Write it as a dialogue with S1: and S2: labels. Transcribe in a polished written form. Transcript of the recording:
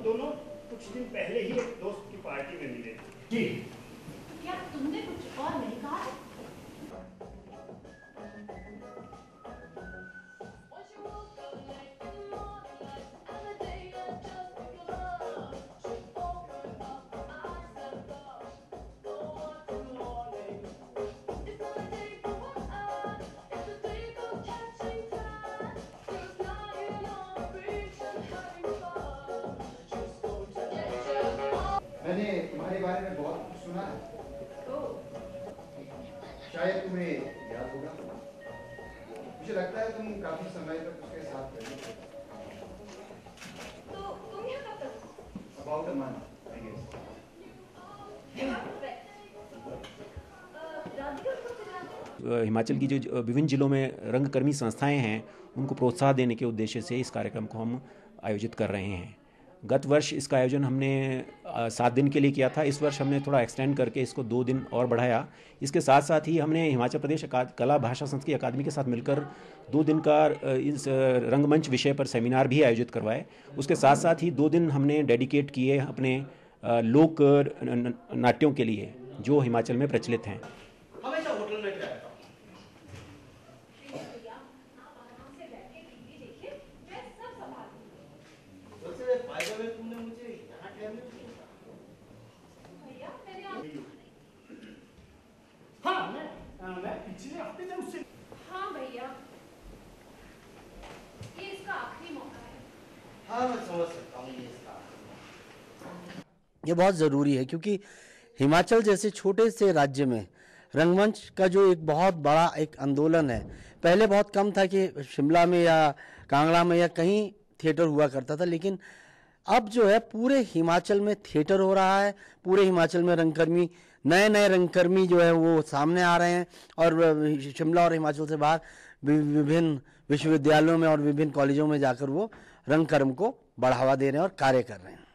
S1: हम दोनों कुछ दिन पहले ही एक दोस्त की पार्टी में मिले जी।
S2: क्या तुमने कुछ और नहीं कहा?
S3: मैंने तुम्हारे बारे में बहुत कुछ सुना है। शायद तुम्हें याद होगा। मुझे लगता है तुम काफी समय तक उसके साथ रहे।
S2: तो तुम यहाँ कब तक?
S3: About a month, I guess.
S4: Himachal की जो विभिन्न जिलों में रंगकर्मी संस्थाएं हैं उनको प्रोत्साहन देने के उद्देश्य से इस कार्यक्रम को हम आयोजित कर रहे हैं। गत वर्ष इसका आयोजन हमने 7 दिन के लिए किया था। इस वर्ष हमने थोड़ा एक्सटेंड करके इसको 2 दिन और बढ़ाया। इसके साथ साथ ही हमने हिमाचल प्रदेश कला भाषा संस्कृति अकादमी के साथ मिलकर 2 दिन का इस रंगमंच विषय पर सेमिनार भी आयोजित करवाए। उसके साथ साथ ही 2 दिन हमने डेडिकेट किए अपने लोक नाट्यों के लिए जो हिमाचल में प्रचलित हैं।
S1: हमेशा होटल में किराया था। तुमने मुझे यहाँ ठहरने को
S2: भैया मैंने
S1: हाँ मैं पिछले हफ्ते से उससे
S2: हाँ भैया, ये इसका आखिरी मौका है।
S1: हाँ मैं समझ सकता हूँ ये इसका।
S5: ये बहुत ज़रूरी है क्योंकि हिमाचल जैसे छोटे से राज्य में रंगमंच का जो एक बहुत बड़ा एक आंदोलन है। पहले बहुत कम था कि शिमला में या कांगड़ा में या कहीं थिएटर हुआ करता था, लेकिन अब जो है पूरे हिमाचल में थिएटर हो रहा है। पूरे हिमाचल में रंगकर्मी, नए नए रंगकर्मी जो है वो सामने आ रहे हैं और शिमला और हिमाचल से बाहर विभिन्न विश्वविद्यालयों में और विभिन्न कॉलेजों में जाकर वो रंगकर्म को बढ़ावा दे रहे हैं और कार्य कर रहे हैं।